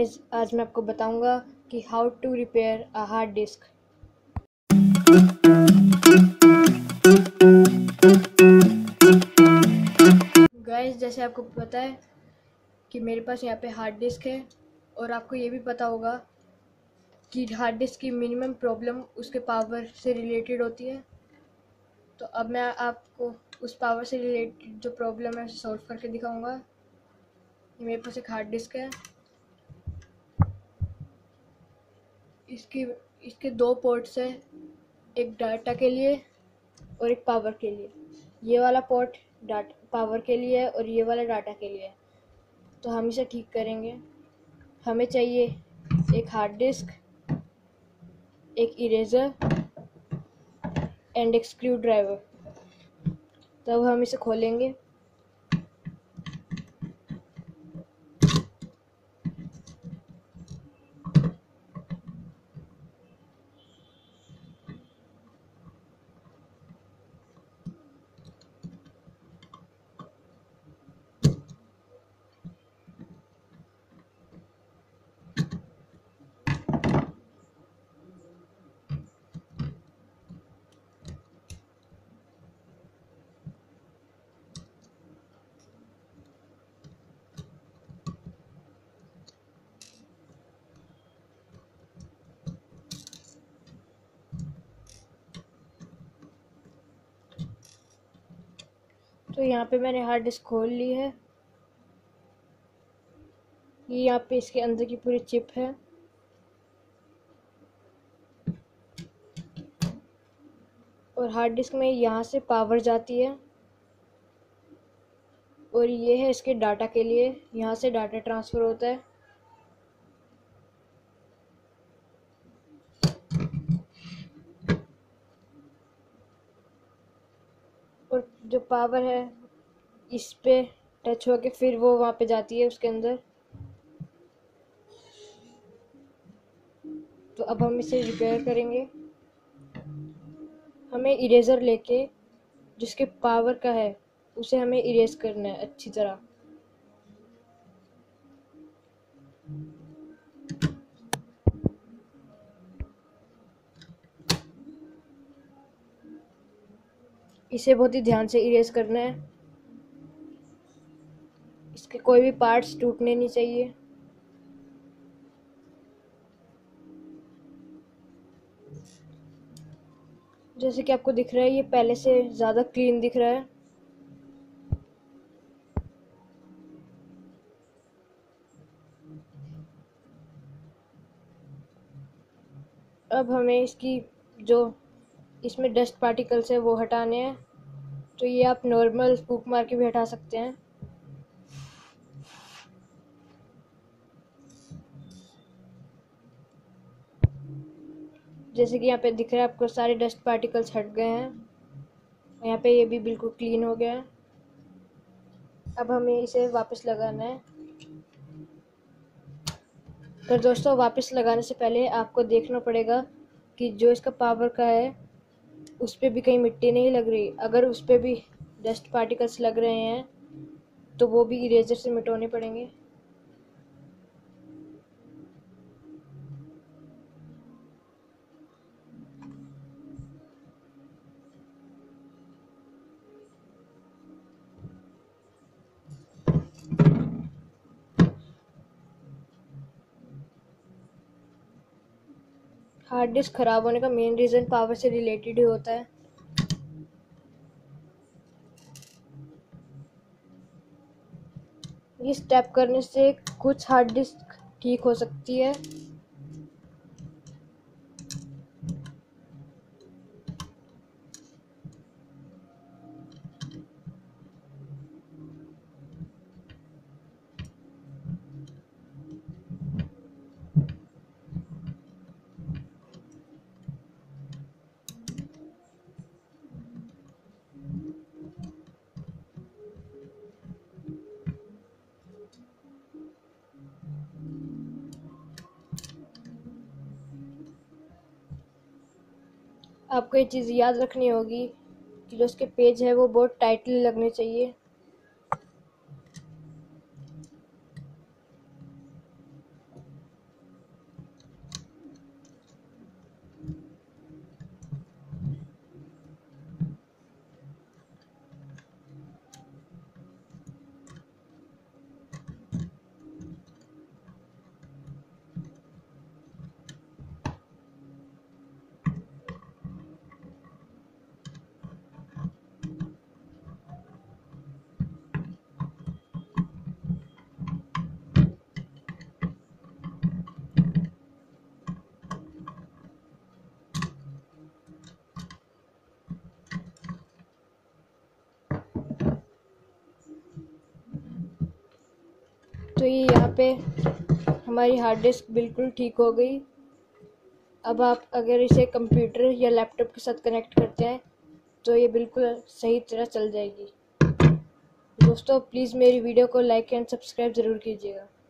Guys, आज मैं आपको बताऊंगा कि how to repair a hard disk. Guys, जैसे आपको पता है कि मेरे पास यहाँ पे हार्ड डिस्क है और आपको ये भी पता होगा कि हार्ड डिस्क की मिनिमम प्रॉब्लम उसके पावर से रिलेटेड होती है। तो अब मैं आपको उस पावर से रिलेटेड जो प्रॉब्लम है उसे सॉल्व करके दिखाऊंगा। ये मेरे पास एक हार्ड डिस्क है। इसके दो पोर्ट्स है, एक डाटा के लिए और एक पावर के लिए। ये वाला पोर्ट डाटा पावर के लिए है और ये वाला डाटा के लिए है। तो हम इसे ठीक करेंगे। हमें चाहिए एक हार्ड डिस्क, एक इरेज़र एंड एक स्क्रू ड्राइवर। तब हम इसे खोलेंगे। तो यहाँ पे मैंने हार्ड डिस्क खोल ली है। ये यहाँ पे इसके अंदर की पूरी चिप है। और हार्ड डिस्क में यहाँ से पावर जाती है और ये है इसके डाटा के लिए। यहाँ से डाटा ट्रांसफ़र होता है। और जो पावर है इस पे टच होके फिर वो वहाँ पे जाती है उसके अंदर। तो अब हम इसे रिपेयर करेंगे। हमें इरेज़र लेके जिसके पावर का है उसे हमें इरेज करना है अच्छी तरह। इसे बहुत ही ध्यान से इरेज करना है। इसके कोई भी पार्ट्स टूटने नहीं चाहिए। जैसे कि आपको दिख रहा है, ये पहले से ज़्यादा क्लीन दिख रहा है। अब हमें इसकी जो इसमें डस्ट पार्टिकल्स है वो हटाने हैं। तो ये आप नॉर्मल फूक मार के भी हटा सकते हैं। जैसे कि यहाँ पे दिख रहा है आपको, सारे डस्ट पार्टिकल्स हट गए हैं। यहाँ पे ये भी बिल्कुल क्लीन हो गया है। अब हमें इसे वापस लगाना है। पर दोस्तों, वापस लगाने से पहले आपको देखना पड़ेगा कि जो इसका पावर का है उस पर भी कहीं मिट्टी नहीं लग रही। अगर उस पर भी डस्ट पार्टिकल्स लग रहे हैं तो वो भी इरेजर से मिटाने पड़ेंगे। हार्ड डिस्क खराब होने का मेन रीज़न पावर से रिलेटेड ही होता है। ये स्टेप करने से कुछ हार्ड डिस्क ठीक हो सकती है। आपको ये चीज़ याद रखनी होगी कि जो उसके पेज है वो बहुत टाइटली लगने चाहिए। तो ये यहाँ पे हमारी हार्ड डिस्क बिल्कुल ठीक हो गई। अब आप अगर इसे कंप्यूटर या लैपटॉप के साथ कनेक्ट करते हैं तो ये बिल्कुल सही तरह चल जाएगी। दोस्तों प्लीज़ मेरी वीडियो को लाइक एंड सब्सक्राइब ज़रूर कीजिएगा।